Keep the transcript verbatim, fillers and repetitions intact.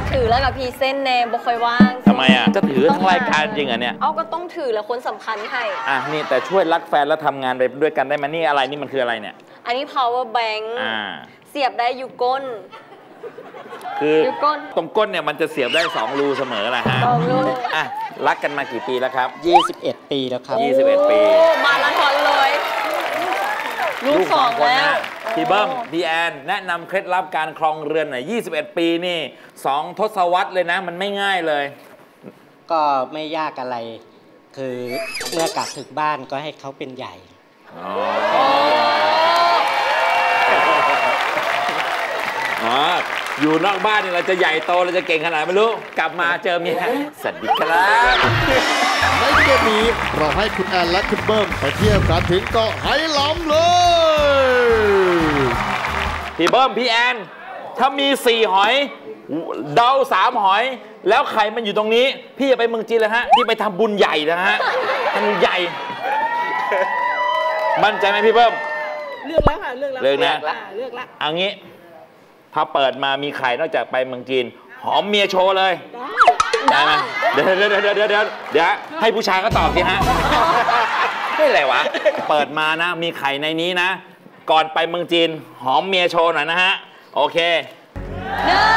ากถือแล้วกับพีเส้นแนมบ่ค่อยว่างทำไมอ่ะจะถือทั้งรายการจริงเหรอเนี่ยเอาก็ต้องถือแล้วคนสำคัญให้อ่ะนี่แต่ช่วยรักแฟนแล้วทำงานไปด้วยกันได้ไหมนี่อะไรนี่มันคืออะไรเนี่ยอันนี้ power bank อ่าเสียบได้อยู่ก้นคือตรงก้นเนี่ยมันจะเสียบได้สองรูเสมอแหละฮะสองรูอ่ะรักกันมากี่ปีแล้วครับยี่สิบเอ็ดปีแล้วครับยี่สิบเอ็ดปีมาราธอนเลยลูกสองแล้วพี่เบิ้มพี่แอนแนะนำเคล็ดลับการครองเรือนหน่อยยี่สิบเอ็ดปีนี่สองทศวรรษเลยนะมันไม่ง่ายเลยก็ไม่ยากอะไรคือเมื่อกลับถึงบ้านก็ให้เขาเป็นใหญ่อ๋ออยู่นอกบ้านนี่เราจะใหญ่โตเราจะเก่งขนาดไม่รู้กลับมาเจอเมียสวัสดีครับในเกมนี้เราให้คุณแอนและคุณเบิ้มไปเที่ยวกันถึงเกาะไหหลำเลยพี่เบิ้มพี่แอนถ้ามีสี่หอยเดาสามหอยแล้วใครมันอยู่ตรงนี้พี่จะไปเมืองจีนเลยฮะพี่ไปทำบุญใหญ่นะฮะทำบุญใหญ่มั่นใจไหมพี่เบิ้มเลือกแล้วค่ะเลือกแล้วเลือกนะเลือกแล้วเอางี้ถ้าเปิดมามีใครนอกจากไปเมืองจีนหอมเมียโชว์เลยได้ไหมเดี๋ยวเดี๋ยวเดี๋ยวเดี๋ยวเดี๋ยวเดี๋ยวให้ผู้ชายก็ตอบสิฮะไม่อะไรวะเปิดมานะมีใครในนี้นะก่อนไปเมืองจีนหอมเมียโชว์หน่อยนะฮะโอเคหนึ่